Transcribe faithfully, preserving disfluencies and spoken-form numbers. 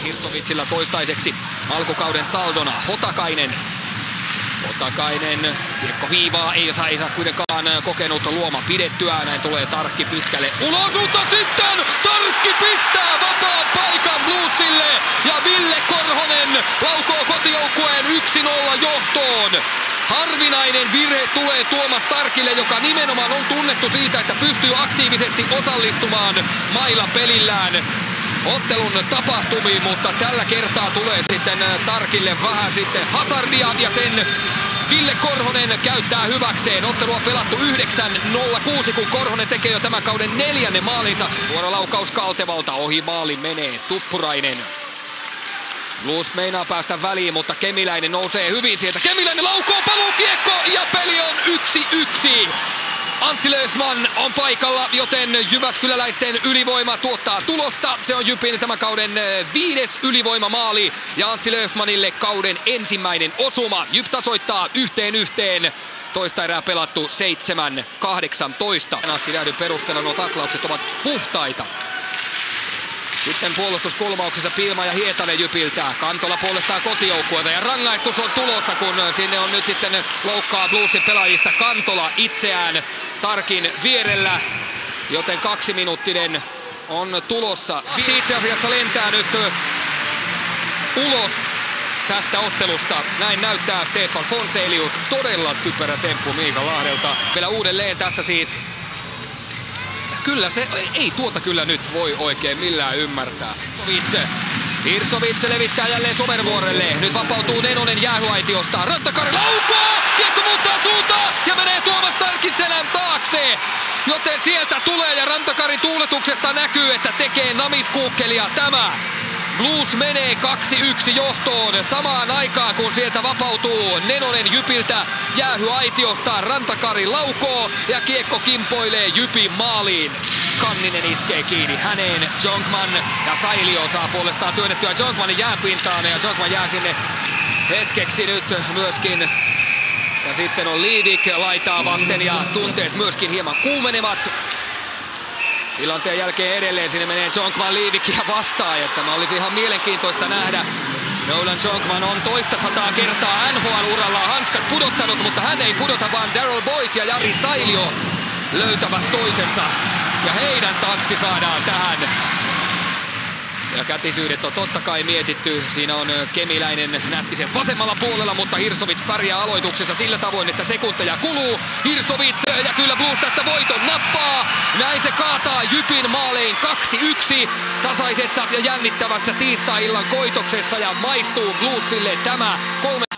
Hirsovitsillä toistaiseksi alkukauden saldona. Hotakainen. Hotakainen, kiekko viivaa, ei saa, ei saa kuitenkaan kokenut Luoma pidettyä. Näin tulee Tarkki pitkälle ulos, mutta sitten Tarkki pistää vapaan paikan Bluesille. Ja Ville Korhonen laukoo kotijoukkueen yksi nolla johtoon. Harvinainen virhe tulee Tuomas Tarkille, joka nimenomaan on tunnettu siitä, että pystyy aktiivisesti osallistumaan mailla pelillään ottelun tapahtumiin, mutta tällä kertaa tulee sitten Tarkille vähän sitten hazardia ja sen Ville Korhonen käyttää hyväkseen. Ottelu on pelattu yhdeksän nolla kuusi, kun Korhonen tekee jo tämän kauden neljännen maalinsa. Suora laukaus Kaltevalta, ohi maali menee Tuppurainen. Blues meinaa päästä väliin, mutta Kemiläinen nousee hyvin sieltä. Kemiläinen laukoo, paluukiekko ja peli on yksi yksi. Anssi Löfman on paikalla, joten jyväskyläläisten ylivoima tuottaa tulosta. Se on Jypin tämän kauden viides ylivoimamaali ja Anssi Löfmanille kauden ensimmäinen osuma. Jyp tasoittaa yhteen yhteen. Toista erää pelattu seitsemän kahdeksantoista. Asti nähdyn perusteella nuo taklaukset ovat puhtaita. Sitten puolustuskulmauksessa Pilma ja Hietanen Jypiltä. Kantola puolestaan kotijoukkueelta ja rangaistus on tulossa, kun sinne on nyt sitten loukkaa Bluesin pelaajista Kantola itseään Tarkin vierellä. Joten kaksiminuuttinen on tulossa. Itse asiassa lentää nyt ulos tästä ottelusta. Näin näyttää Stefan Fonselius. Todella typerä temppu Miika Lahdelta. Vielä uudelleen tässä siis. Kyllä se, ei tuota kyllä nyt voi oikein millään ymmärtää. Hirsovits. Hirsovits levittää jälleen Somervuorelle. Nyt vapautuu Nenonen jäähyaitiosta. Rantakari laukoo! Kiekko muuttaa suuntaa ja menee Tuomas Tarkin selän taakse. Joten sieltä tulee ja Rantakarin tuuletuksesta näkyy, että tekee namiskuukkelia tämä. Blues menee kaksi yksi johtoon samaan aikaan, kun sieltä vapautuu Nenonen Jypiltä jäähyaitiosta. Rantakari laukoo ja kiekko kimpoilee Jypin maaliin. Kanninen iskee kiinni häneen. Jonkman ja Sailio saa puolestaan työnnettyä Jonkmanin jääpintaan ja Jonkman jää sinne hetkeksi nyt myöskin. Ja sitten on Liivik laitaa vasten ja tunteet myöskin hieman kuumenevat. Tilanteen jälkeen edelleen sinne menee Jonkman Liivikia vastaan ja tämä olisi ihan mielenkiintoista nähdä. Nolan Jonkman on toista sataa kertaa N H L-urallaan hanskat pudottanut, mutta hän ei pudota, vaan Daryl Boyce ja Jari Sailio löytävät toisensa. Ja heidän tanssi saadaan tähän. Ja kätisyydet on totta kai mietitty. Siinä on Kemiläinen Nättisen vasemmalla puolella, mutta Hirsovits pärjää aloituksessa sillä tavoin, että sekunteja kuluu. Hirsovits ja kyllä Blues tästä voiton nappaa. Näin se kaataa Jypin maalein kaksi yksi tasaisessa ja jännittävässä tiistai-illan koitoksessa ja maistuu Bluesille tämä kolme